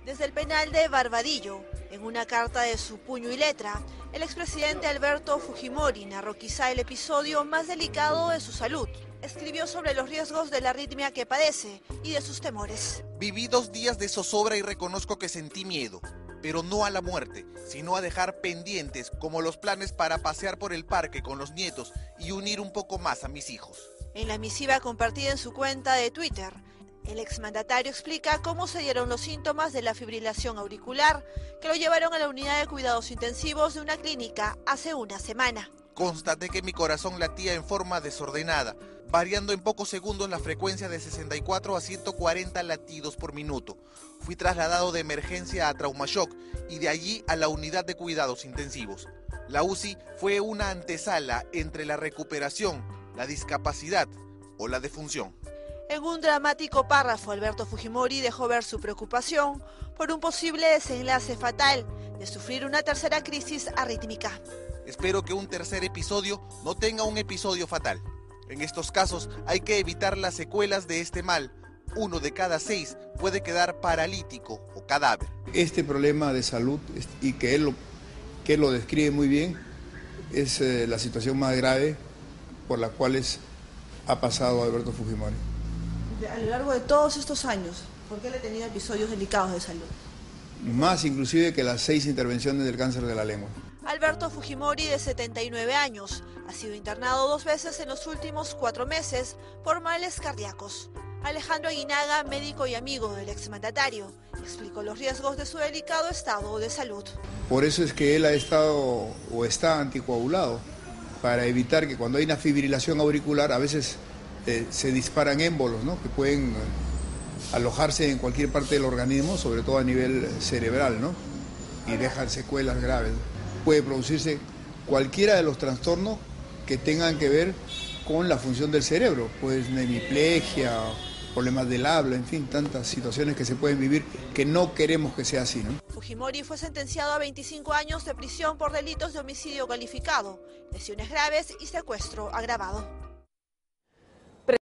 Desde el penal de Barbadillo, en una carta de su puño y letra, el expresidente Alberto Fujimori narró quizá el episodio más delicado de su salud. Escribió sobre los riesgos de la arritmia que padece y de sus temores. Viví 2 días de zozobra y reconozco que sentí miedo, pero no a la muerte, sino a dejar pendientes como los planes para pasear por el parque con los nietos y unir un poco más a mis hijos. En la misiva compartida en su cuenta de Twitter, el exmandatario explica cómo se dieron los síntomas de la fibrilación auricular que lo llevaron a la unidad de cuidados intensivos de una clínica hace una semana. Constaté que mi corazón latía en forma desordenada, variando en pocos segundos la frecuencia de 64 a 140 latidos por minuto. Fui trasladado de emergencia a Traumashock y de allí a la unidad de cuidados intensivos. La UCI fue una antesala entre la recuperación, la discapacidad o la defunción. En un dramático párrafo, Alberto Fujimori dejó ver su preocupación por un posible desenlace fatal de sufrir una tercera crisis arrítmica. Espero que un tercer episodio no tenga un episodio fatal. En estos casos hay que evitar las secuelas de este mal. 1 de cada 6 puede quedar paralítico o cadáver. Este problema de salud, y que él lo describe muy bien, es la situación más grave por la cual ha pasado Alberto Fujimori. A lo largo de todos estos años, ¿por qué le ha tenido episodios delicados de salud? Más inclusive que las 6 intervenciones del cáncer de la lengua. Alberto Fujimori, de 79 años, ha sido internado 2 veces en los últimos 4 meses por males cardíacos. Alejandro Aguinaga, médico y amigo del exmandatario, explicó los riesgos de su delicado estado de salud. Por eso es que él ha estado o está anticoagulado, para evitar que cuando hay una fibrilación auricular a veces se disparan émbolos, ¿no?, que pueden alojarse en cualquier parte del organismo, sobre todo a nivel cerebral, ¿no?, y dejan secuelas graves. Puede producirse cualquiera de los trastornos que tengan que ver con la función del cerebro, pues una hemiplegia, problemas del habla, en fin, tantas situaciones que se pueden vivir que no queremos que sea así, ¿no? Fujimori fue sentenciado a 25 años de prisión por delitos de homicidio calificado, lesiones graves y secuestro agravado.